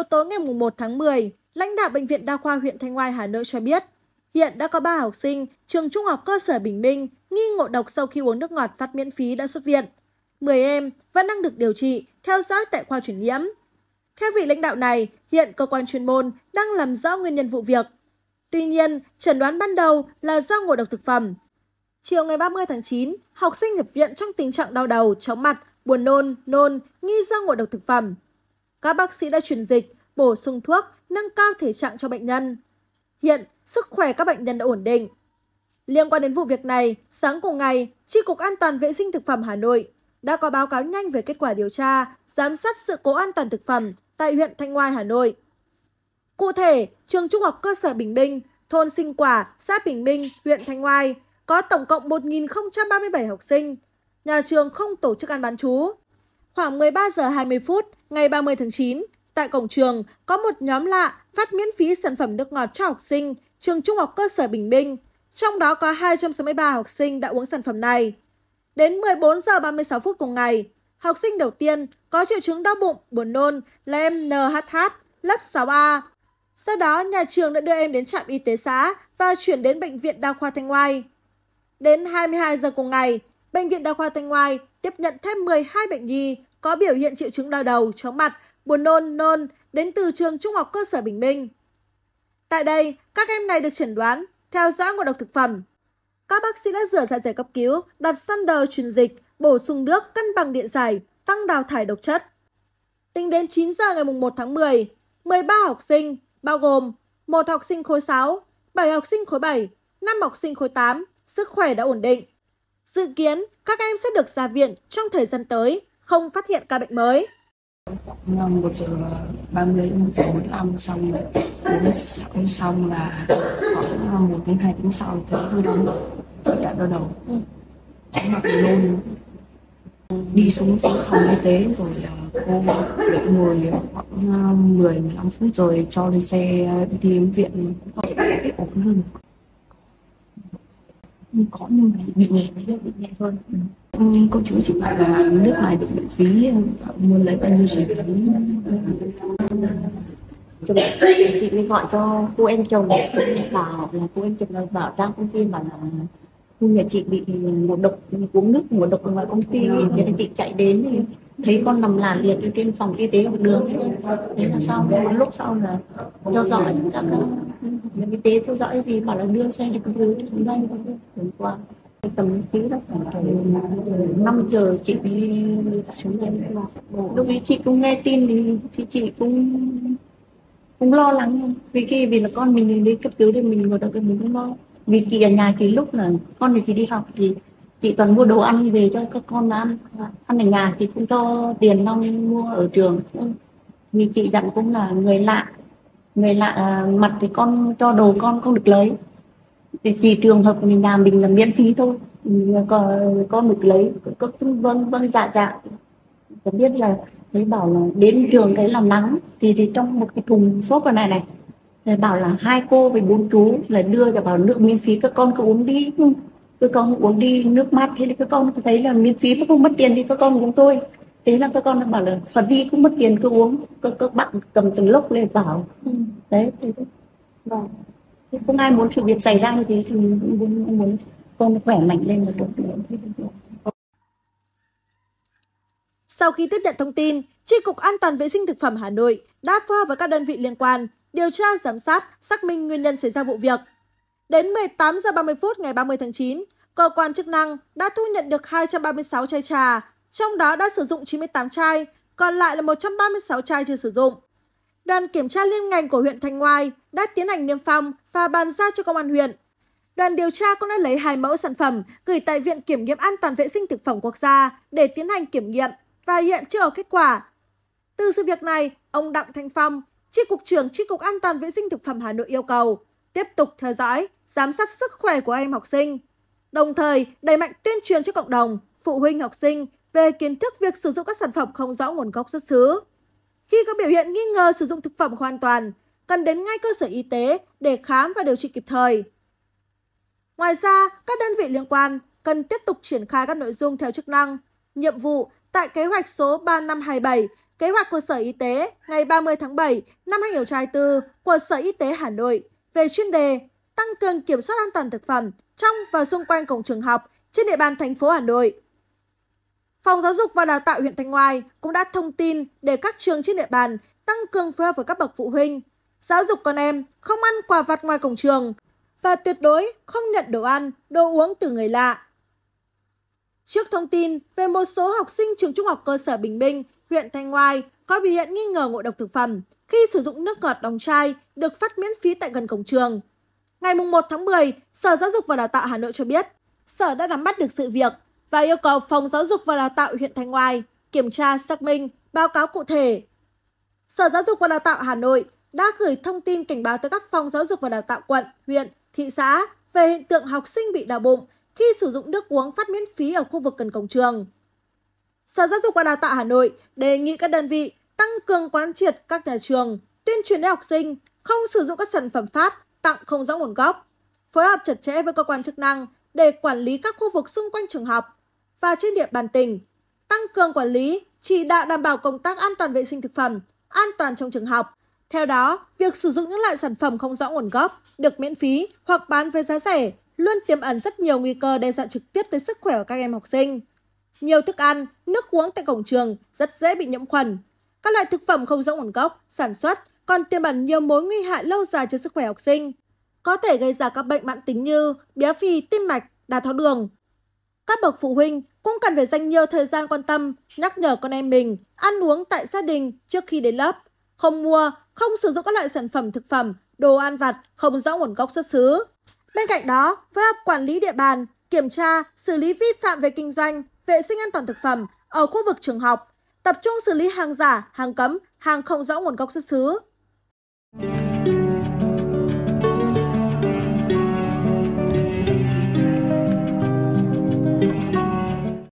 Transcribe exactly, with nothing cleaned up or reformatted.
Chiều tối ngày một tháng mười, lãnh đạo Bệnh viện Đa khoa huyện Thanh Oai, Hà Nội cho biết, hiện đã có ba học sinh trường Trung học cơ sở Bình Minh nghi ngộ độc sau khi uống nước ngọt phát miễn phí đã xuất viện. mười em vẫn đang được điều trị, theo dõi tại khoa truyền nhiễm. Theo vị lãnh đạo này, hiện cơ quan chuyên môn đang làm rõ nguyên nhân vụ việc. Tuy nhiên, chẩn đoán ban đầu là do ngộ độc thực phẩm. Chiều ngày ba mươi tháng chín, học sinh nhập viện trong tình trạng đau đầu, chóng mặt, buồn nôn, nôn, nghi do ngộ độc thực phẩm. Các bác sĩ đã truyền dịch, bổ sung thuốc, nâng cao thể trạng cho bệnh nhân. Hiện, sức khỏe các bệnh nhân đã ổn định. Liên quan đến vụ việc này, sáng cùng ngày, Chi cục An toàn vệ sinh thực phẩm Hà Nội đã có báo cáo nhanh về kết quả điều tra, giám sát sự cố an toàn thực phẩm tại huyện Thanh Oai, Hà Nội. Cụ thể, trường Trung học cơ sở Bình Minh, thôn Sinh Quả, xã Bình Minh, huyện Thanh Oai có tổng cộng một nghìn không trăm ba mươi bảy học sinh. Nhà trường không tổ chức ăn bán trú. Khoảng mười ba giờ hai mươi phút ngày ba mươi tháng chín, tại cổng trường có một nhóm lạ phát miễn phí sản phẩm nước ngọt cho học sinh trường Trung học cơ sở Bình Minh, trong đó có hai trăm sáu mươi ba học sinh đã uống sản phẩm này. Đến mười bốn giờ ba mươi sáu phút cùng ngày, học sinh đầu tiên có triệu chứng đau bụng, buồn nôn là em en hát hát, lớp sáu A. Sau đó, nhà trường đã đưa em đến trạm y tế xã và chuyển đến Bệnh viện Đa khoa Thanh Oai. Đến hai mươi hai giờ cùng ngày, Bệnh viện Đa khoa Thanh Oai tiếp nhận thêm mười hai bệnh nhi có biểu hiện triệu chứng đau đầu, chóng mặt, buồn nôn, nôn đến từ trường Trung học cơ sở Bình Minh. Tại đây, các em này được chẩn đoán theo dõi ngộ độc thực phẩm. Các bác sĩ đã rửa dạ dày cấp cứu, đặt Sander truyền dịch, bổ sung nước cân bằng điện giải, tăng đào thải độc chất. Tính đến chín giờ ngày một tháng mười, mười ba học sinh, bao gồm một học sinh khối sáu, bảy học sinh khối bảy, năm học sinh khối tám, sức khỏe đã ổn định. Dự kiến, các em sẽ được ra viện trong thời gian tới, không phát hiện ca bệnh mới. một giờ ba mươi đến một giờ bốn mươi lăm xong rồi uống xong là khoảng một đến hai tiếng sau thấy hơi đau đầu, cả đau đầu, chóng mặt nôn. Đi xuống xuống phòng y tế rồi cô đợi ngồi khoảng mười đến mười lăm phút rồi cho lên xe đi đến viện. Ổn hơn. Có nhưng mà bị nhẹ, bị nhẹ thôi. Ừ. Cô chú chỉ bảo là nước này được miễn phí, muốn lấy bao nhiêu gì phí. Chị mới gọi cho cô em chồng, bảo là cô em chồng bảo ra công ty bảo là nhà chị bị ngộ độc, uống nước ngộ độc ở ngoài công ty, thế nên chị chạy đến thì thấy con nằm lả liệt ở trên phòng y tế học đường. Thế là sau một lúc sau là theo dõi các nhân y tế theo dõi thì bảo là đưa xe đi cấp cứu xuống đây. Hôm qua tầm tí đó khoảng năm giờ chị đi xuống đây. Lúc ấy chị cũng nghe tin thì, thì chị cũng cũng lo lắng, vì khi vì là con mình đi cấp cứu thì mình ngồi đó thì mình cũng lo. Vì chị ở nhà thì lúc là con thì chị đi học thì chị toàn mua đồ ăn về cho các con ăn, ăn ở nhà chị cũng cho tiền nó mua ở trường. Vì chị dặn cũng là người lạ, người lạ mặt thì con cho đồ con không được lấy. Thì chỉ trường hợp mình nhà mình là miễn phí thôi, con con được lấy, có vâng vâng dạ dạ. Tôi biết là thấy bảo là đến trường cái làm nắng thì thì trong một cái thùng xốp ở này này, rồi bảo là hai cô với bốn chú là đưa cho bảo nước miễn phí, các con cứ uống đi, các con uống đi nước mát, thế thì các con thấy là miễn phí mà không mất tiền thì các con uống thôi. Thế là các con bảo là phần gì cũng mất tiền cứ uống, các, các bạn cầm từng lốc lên bảo. Ừ. Đấy, thế thôi. Vâng. Thế không ai muốn sự việc xảy ra như thế thì cũng muốn, muốn con khỏe mạnh lên là tốt. Sau khi tiếp nhận thông tin, Chi cục An toàn vệ sinh thực phẩm Hà Nội đã phối hợp với các đơn vị liên quan điều tra, giám sát, xác minh nguyên nhân xảy ra vụ việc. Đến mười tám giờ ba mươi phút ngày ba mươi tháng chín, cơ quan chức năng đã thu nhận được hai trăm ba mươi sáu chai trà, trong đó đã sử dụng chín mươi tám chai, còn lại là một trăm ba mươi sáu chai chưa sử dụng. Đoàn kiểm tra liên ngành của huyện Thanh Oai đã tiến hành niêm phong và bàn giao cho công an huyện. Đoàn điều tra cũng đã lấy hai mẫu sản phẩm gửi tại Viện Kiểm nghiệm An toàn vệ sinh thực phẩm quốc gia để tiến hành kiểm nghiệm và hiện chưa có kết quả. Từ sự việc này, ông Đặng Thanh Phong, Chi cục trưởng Chi cục An toàn vệ sinh thực phẩm Hà Nội yêu cầu tiếp tục theo dõi, giám sát sức khỏe của em học sinh, đồng thời đẩy mạnh tuyên truyền cho cộng đồng, phụ huynh học sinh về kiến thức việc sử dụng các sản phẩm không rõ nguồn gốc xuất xứ. Khi có biểu hiện nghi ngờ sử dụng thực phẩm không an toàn, cần đến ngay cơ sở y tế để khám và điều trị kịp thời. Ngoài ra, các đơn vị liên quan cần tiếp tục triển khai các nội dung theo chức năng, nhiệm vụ tại kế hoạch số ba năm hai bảy kế hoạch của Sở Y tế ngày ba mươi tháng bảy năm hai nghìn không trăm hai mươi tư của Sở Y tế Hà Nội về chuyên đề tăng cường kiểm soát an toàn thực phẩm trong và xung quanh cổng trường học trên địa bàn thành phố Hà Nội. Phòng Giáo dục và Đào tạo huyện Thanh Oai cũng đã thông tin để các trường trên địa bàn tăng cường phối hợp với các bậc phụ huynh, giáo dục con em không ăn quà vặt ngoài cổng trường và tuyệt đối không nhận đồ ăn, đồ uống từ người lạ. Trước thông tin về một số học sinh trường Trung học cơ sở Bình Minh, huyện Thanh Oai có biểu hiện nghi ngờ ngộ độc thực phẩm khi sử dụng nước ngọt đóng chai được phát miễn phí tại gần cổng trường, ngày một tháng mười, Sở Giáo dục và Đào tạo Hà Nội cho biết, Sở đã nắm bắt được sự việc và yêu cầu Phòng Giáo dục và Đào tạo huyện Thanh Oai kiểm tra, xác minh, báo cáo cụ thể. Sở Giáo dục và Đào tạo Hà Nội đã gửi thông tin cảnh báo tới các phòng giáo dục và đào tạo quận, huyện, thị xã về hiện tượng học sinh bị đau bụng khi sử dụng nước uống phát miễn phí ở khu vực gần cổng trường. Sở Giáo dục và Đào tạo Hà Nội đề nghị các đơn vị tăng cường quán triệt các nhà trường, tuyên truyền đến học sinh không sử dụng các sản phẩm phát, tặng không rõ nguồn gốc, phối hợp chặt chẽ với cơ quan chức năng để quản lý các khu vực xung quanh trường học và trên địa bàn tỉnh, tăng cường quản lý, chỉ đạo đảm bảo công tác an toàn vệ sinh thực phẩm, an toàn trong trường học. Theo đó, việc sử dụng những loại sản phẩm không rõ nguồn gốc, được miễn phí hoặc bán với giá rẻ luôn tiềm ẩn rất nhiều nguy cơ đe dọa trực tiếp tới sức khỏe của các em học sinh. Nhiều thức ăn, nước uống tại cổng trường rất dễ bị nhiễm khuẩn. Các loại thực phẩm không rõ nguồn gốc, sản xuất còn tiềm ẩn nhiều mối nguy hại lâu dài cho sức khỏe học sinh, có thể gây ra các bệnh mãn tính như béo phì, tim mạch, đái tháo đường. Các bậc phụ huynh cũng cần phải dành nhiều thời gian quan tâm, nhắc nhở con em mình ăn uống tại gia đình trước khi đến lớp, không mua, không sử dụng các loại sản phẩm thực phẩm, đồ ăn vặt không rõ nguồn gốc xuất xứ. Bên cạnh đó, phối hợp quản lý địa bàn, kiểm tra, xử lý vi phạm về kinh doanh, vệ sinh an toàn thực phẩm ở khu vực trường học, tập trung xử lý hàng giả, hàng cấm, hàng không rõ nguồn gốc xuất xứ.